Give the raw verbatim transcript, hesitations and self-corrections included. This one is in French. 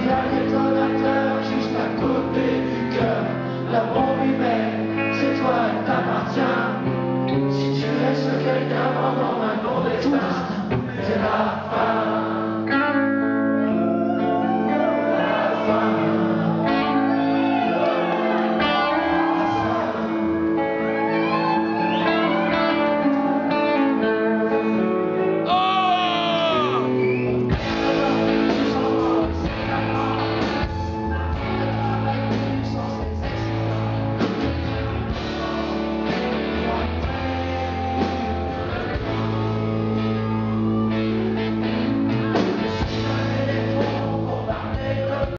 a des donateurs juste à côté du cœur. L'amour humain, c'est toi, elle t'appartient. Si tu restes quelqu'un